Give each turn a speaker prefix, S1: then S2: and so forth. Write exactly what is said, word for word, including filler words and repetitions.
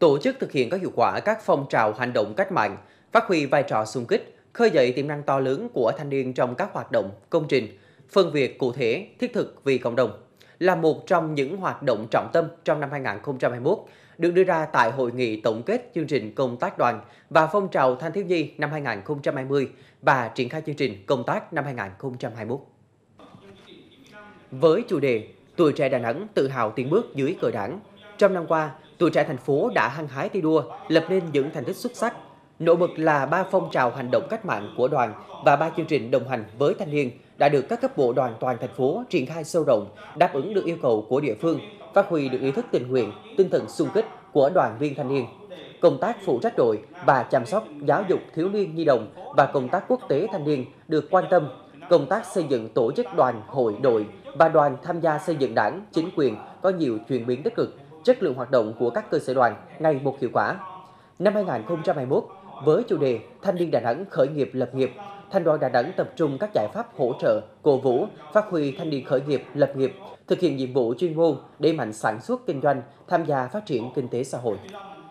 S1: tổ chức thực hiện có hiệu quả các phong trào hành động cách mạng, phát huy vai trò xung kích, khơi dậy tiềm năng to lớn của thanh niên trong các hoạt động, công trình, phân việc cụ thể, thiết thực vì cộng đồng là một trong những hoạt động trọng tâm trong năm hai nghìn không trăm hai mươi mốt, được đưa ra tại hội nghị tổng kết chương trình công tác đoàn và phong trào thanh thiếu nhi năm hai nghìn không trăm hai mươi và triển khai chương trình công tác năm hai nghìn không trăm hai mươi mốt. Với chủ đề Tuổi trẻ Đà Nẵng tự hào tiến bước dưới cờ Đảng, trong năm qua, tuổi trẻ thành phố đã hăng hái thi đua, lập nên những thành tích xuất sắc. Nổi bật là ba phong trào hành động cách mạng của đoàn và ba chương trình đồng hành với thanh niên đã được các cấp bộ đoàn toàn thành phố triển khai sâu rộng, đáp ứng được yêu cầu của địa phương, phát huy được ý thức tình nguyện, tinh thần xung kích của đoàn viên thanh niên. Công tác phụ trách đội và chăm sóc giáo dục thiếu niên nhi đồng và công tác quốc tế thanh niên được quan tâm. Công tác xây dựng tổ chức đoàn, hội, đội và đoàn tham gia xây dựng đảng, chính quyền có nhiều chuyển biến tích cực, chất lượng hoạt động của các cơ sở đoàn ngày một hiệu quả. Năm hai nghìn không trăm hai mươi mốt, với chủ đề Thanh niên Đà Nẵng khởi nghiệp lập nghiệp, Thành đoàn Đà Nẵng tập trung các giải pháp hỗ trợ, cổ vũ, phát huy thanh niên khởi nghiệp lập nghiệp, thực hiện nhiệm vụ chuyên môn, đẩy mạnh sản xuất kinh doanh, tham gia phát triển kinh tế xã hội.